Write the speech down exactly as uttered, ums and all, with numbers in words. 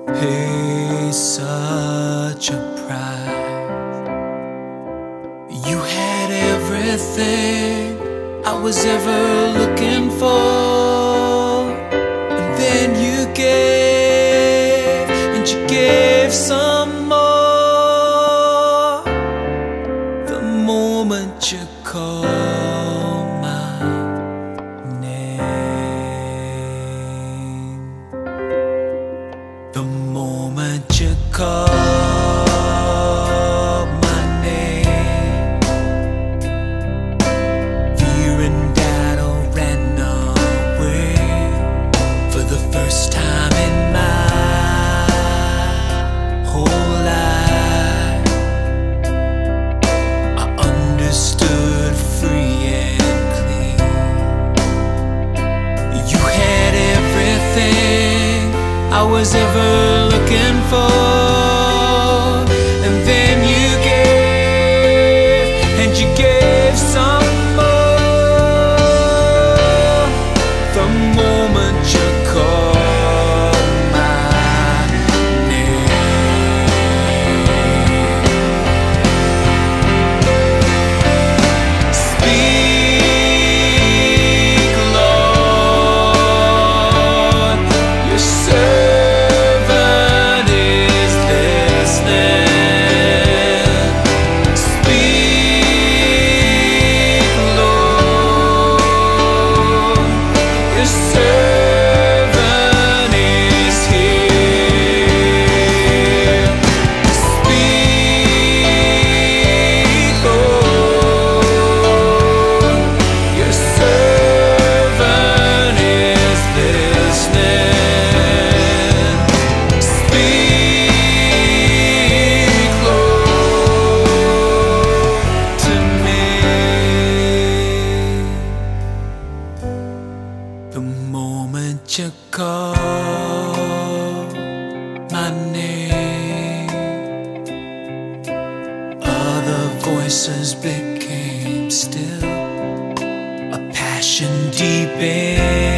Hey, such a pride. You had everything I was ever looking for, and then you gave, and you gave some more. The moment you called my name, the moment you called my name, fear and doubt all ran away. For the first time in my whole life, I understood free and clean. You had everything I was ever looking for, and then you gave, and you gave some more. The moment you called my name, speak, Lord, your servant is listening. Speak, Lord, your servant is here. Speak, Lord, your servant is listening. Speak, Lord, to me. The moment you call my name, other voices became still, a passion deep in